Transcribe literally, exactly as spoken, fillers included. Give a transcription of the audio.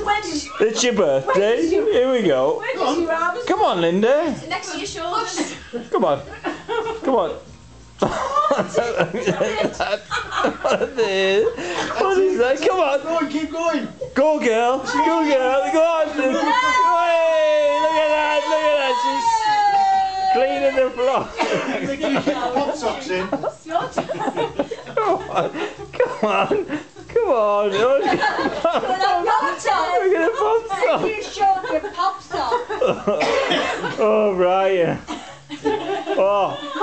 When did you, It's your birthday. you, Here we go. when did you have Come on, Lynda. Next to your shoulders. Come on. Come on. What is that? Come on. Go on, keep going. Go, girl. Go, girl. Go on. Hey, look at that. Look at that. She's cleaning the floor. They're going to keep the pop socks in. It's your turn. Come on. Come on. Come on. Well, I'm not tired. We're going to pop some. You showed your pop song. Oh, Brian. Oh.